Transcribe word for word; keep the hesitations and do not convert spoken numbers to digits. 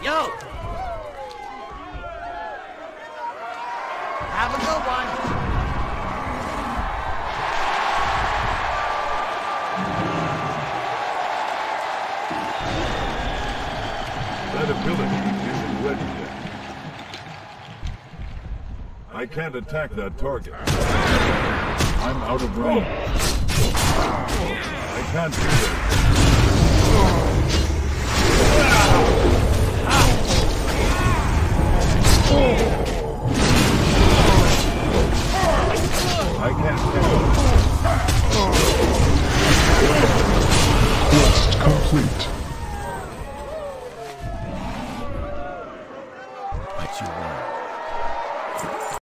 Yo! Have a good one. That ability isn't ready yet. I can't attack that target. I'm out of range. I can't do that. I can't do it. Quest complete.